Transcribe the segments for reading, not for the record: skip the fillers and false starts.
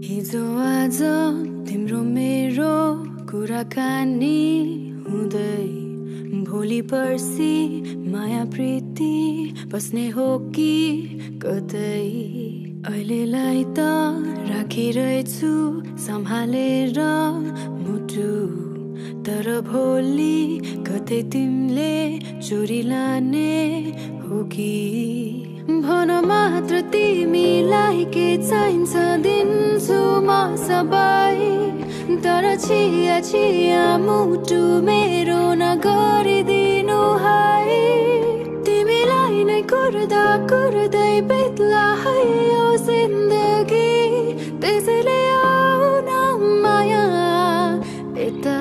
हिजो आज तिम्रो मेरो कुराकानी हुँदै भोलि पर्सि माया प्रीति बस्ने हो कि कतै अहिलेलाई त राखिरहेछु सम्हालेर मुटु तर भोलि कतै तिमीले चोरी लाने हो कि भन मात्र तिमीलाई के चाहिन्छ दिन्छु म सबै तर छिया छिया मुटु मेरो नगरिदिनु है तिमीलाई नै कुर्दा कुर्दै बित्ला है यो जिन्दगी त्यसैले आऊ न माया यता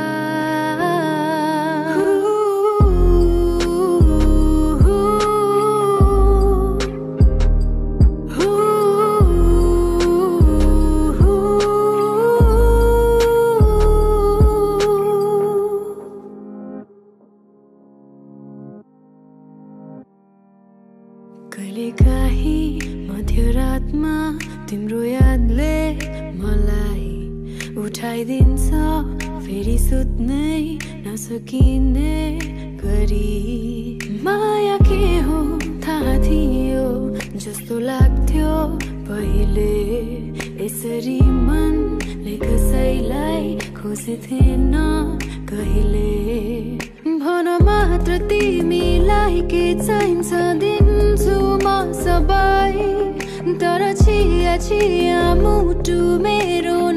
कहिलेकाहीँ मध्यरातमा तिम्रो यादले मलाई उठाइदिन्छ फेरि सुत्नै नसकिने गरी माया के हो थाहा थियो जस्तो लाग्थ्यो पहिले यसरी मनले कसैलाई खोजेथेन कहिले भन मात्र तिमीलाई के चाहिन्छ दिन्छु म सबै तर छिया छिया मुटु मेरो